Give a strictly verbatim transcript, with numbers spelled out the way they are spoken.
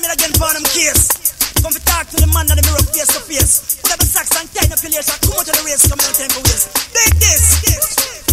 it again for them case. Come to talk to the man that the mirror face to face. Put up a sax and tie up your lace and come out of the race, come out of the waist. Take this, this.